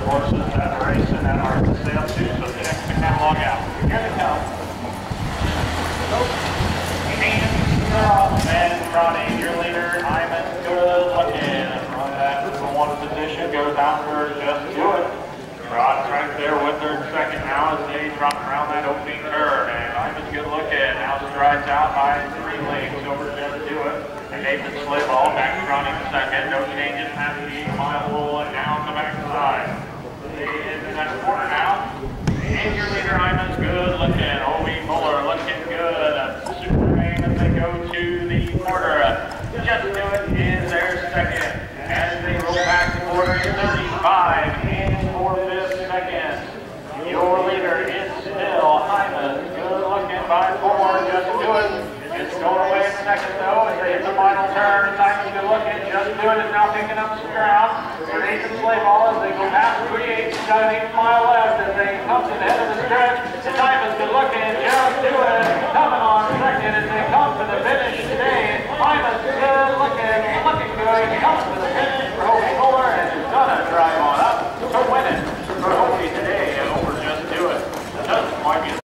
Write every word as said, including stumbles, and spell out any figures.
horses that race and that are for sale too, so check the catalog out. Here they come. And running, your leader, Iman, good looking. Run that number one position, goes out for Just Do It. Rod's right there with her second now as they drop around that opening curve. And Iman's good looking. Now strides out by three lengths over Just Do It. And Nathan Slayball back running second. No changes past the eight mile hole and now on the backside. Into that corner now. And your leader, Iman's good looking. Obi Muller looking good. Super Rain as they go to the quarter. Just Do It is their second. As they roll back the quarter, thirty-five in four fifths seconds. Your leader is still Iman. Good looking by four. Just Do It. It's going away in a second though as they hit the final turn. Iman's good looking. Just Do It is now picking up some ground. For Nathan Slayball as they go past three-eighths. Got an eighth mile left as they come to the head of the stretch. And Iman's good looking. Just Do It coming on second as they come to the finish today. Iman's good looking. Looking good. Coming to the finish.